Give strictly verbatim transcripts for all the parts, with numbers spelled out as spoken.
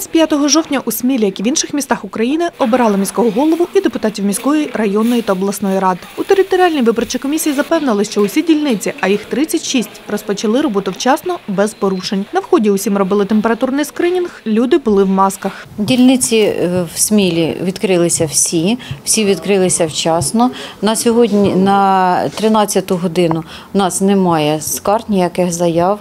двадцять п'ятого жовтня у Смілі, як і в інших містах України, обирали міського голову і депутатів міської, районної та обласної рад. У територіальній виборчій комісії запевнили, що усі дільниці, а їх тридцять шість, розпочали роботу вчасно, без порушень. На вході усім робили температурний скринінг, люди були в масках. Дільниці в Смілі відкрилися всі, всі відкрилися вчасно. На сьогодні, на тринадцяту годину, у нас немає скарг, ніяких заяв.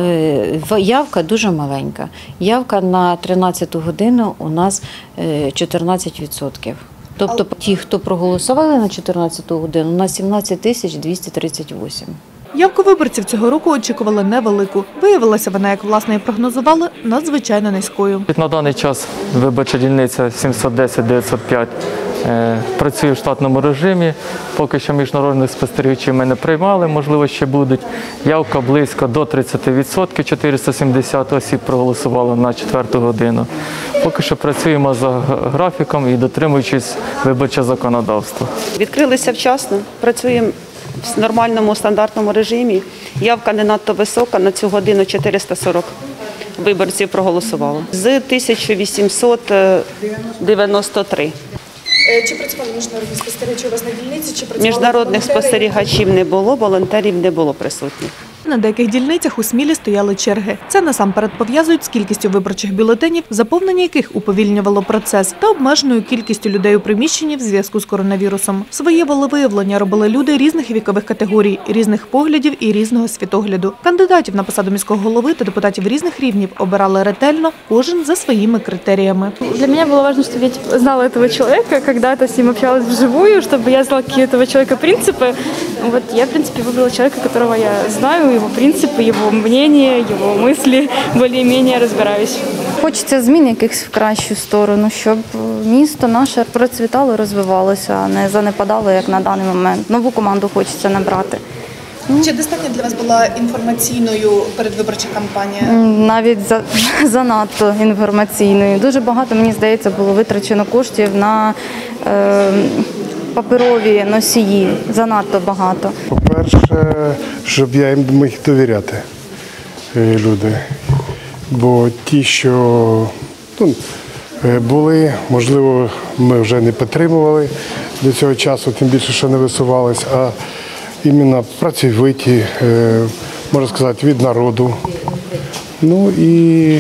Явка дуже маленька. Явка на тринадцяту годину у нас чотирнадцять відсотків. Тобто ті, хто проголосували на чотирнадцяту годину, у нас сімнадцять тисяч двісті тридцять вісім. Явку виборців цього року очікували невелику. Виявилася вона, як власне і прогнозували, надзвичайно низькою. На даний час виборча дільниця сімсот десять дев'ятсот п'ять працює в штатному режимі. Поки що міжнародних спостерігачів ми не приймали, можливо, ще будуть. Явка близько до тридцяти відсотків, чотириста сімдесят осіб проголосувало на четверту годину. Поки що працюємо за графіком і дотримуючись виборчого законодавства. Відкрилися вчасно, працюємо в нормальному стандартному режимі. Явка не надто висока, на цю годину чотириста сорок виборців проголосувало. З тисяча вісімсот дев'яносто три. Чи працювали міжнародні спостерігачі у вас на дільниці? Чи працювали Міжнародних волонтери? спостерігачів не було, волонтерів не було присутніх. На деяких дільницях у Смілі стояли черги. Це насамперед пов'язують з кількістю виборчих бюлетенів, заповнення яких уповільнювало процес, та обмеженою кількістю людей у приміщенні в зв'язку з коронавірусом. Своє волевиявлення робили люди різних вікових категорій, різних поглядів і різного світогляду. Кандидатів на посаду міського голови та депутатів різних рівнів обирали ретельно, кожен за своїми критеріями. Для меня было важно, чтобы я знала этого человека, когда-то с ним общалась вживую, чтобы я знала, какие у этого человека принципы. Вот я, в принципе, выбрала человека, которого я знаю, его принципы, его мнение, его мысли, более-менее разбираюсь. Хочеться змін якихось в кращу сторону, щоб місто наше процвітало, розвивалося, а не занепадало, як на даний момент. Нову команду хочеться набрати. Чи достатньо для вас була інформаційною передвиборча кампанія? Навіть за, занадто інформаційною. Дуже багато, мені здається, було витрачено коштів на е, паперові носії. Занадто багато. По-перше, щоб я їм міг довіряти, люди. Бо ті, що ну, були, можливо, ми вже не підтримували до цього часу, тим більше, що не висувалися, а іменно працьовиті, можна сказати, від народу. Ну і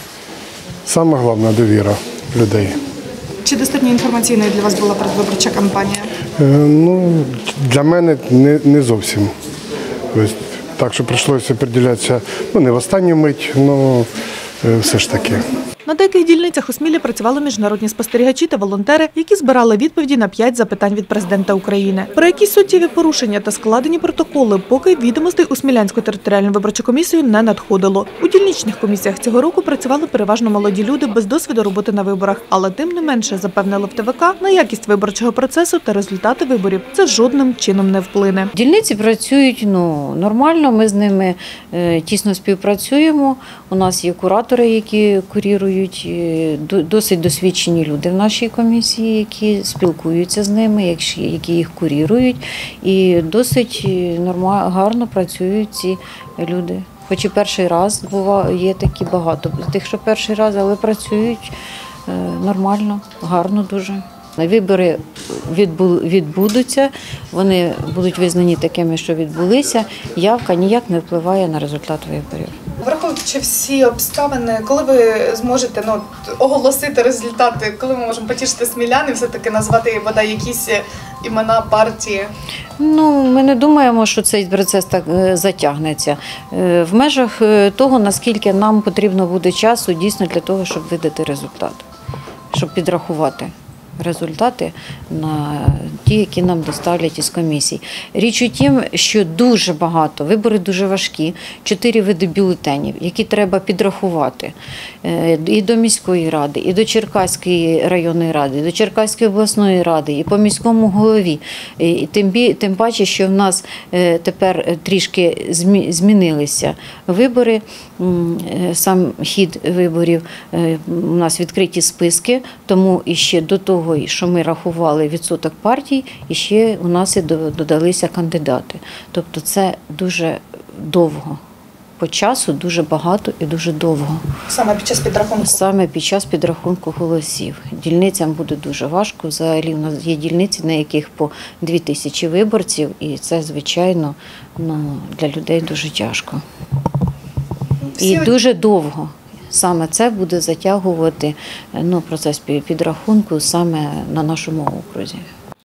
саме головне – довіра людей. Чи достатньо інформаційною для вас була передвиборча кампанія? Ну, для мене не, не зовсім. Ось, так що прийшлося приділятися, ну, не в останню мить, але все ж таки. На деяких дільницях у Смілі працювали міжнародні спостерігачі та волонтери, які збирали відповіді на п'ять запитань від президента України. Про якісь суттєві порушення та складені протоколи поки відомостей у Смілянську територіальну виборчу комісію не надходило. У дільничних комісіях цього року працювали переважно молоді люди без досвіду роботи на виборах, але тим не менше, запевнили в ТВК, на якість виборчого процесу та результати виборів це жодним чином не вплине. Дільниці працюють ну, нормально, ми з ними е, тісно співпрацюємо. У нас є куратори, які курірують, досить досвідчені люди в нашій комісії, які спілкуються з ними, які їх курірують. І досить нормально, гарно працюють ці люди. Хоч і перший раз буває, є такі багато тих, що перший раз, але працюють нормально, гарно дуже. Вибори відбудуться, вони будуть визнані такими, що відбулися. Явка ніяк не впливає на результат виборів. Враховуючи всі обставини, коли ви зможете ну, оголосити результати, коли ми можемо потішити смілян і все-таки назвати бодай якісь імена партії? Ну, ми не думаємо, що цей процес так затягнеться. В межах того, наскільки нам потрібно буде часу дійсно для того, щоб видати результат, щоб підрахувати результати на ті, які нам доставлять із комісій. Річ у тім, що дуже багато, вибори дуже важкі, чотири види бюлетенів, які треба підрахувати і до міської ради, і до Черкаської районної ради, і до Черкаської обласної ради, і по міському голові. І тим, тим паче, що в нас тепер трішки змінилися вибори, сам хід виборів, у нас відкриті списки, тому іще до того, що ми рахували відсоток партій, і ще у нас і додалися кандидати. Тобто це дуже довго. по часу дуже багато і дуже довго. Саме під час підрахунку? Саме під час підрахунку голосів. Дільницям буде дуже важко. Взагалі, у нас є дільниці, на яких по дві тисячі виборців, і це, звичайно, ну, для людей дуже тяжко. І дуже довго. Саме це буде затягувати ну, процес підрахунку саме на нашому окрузі.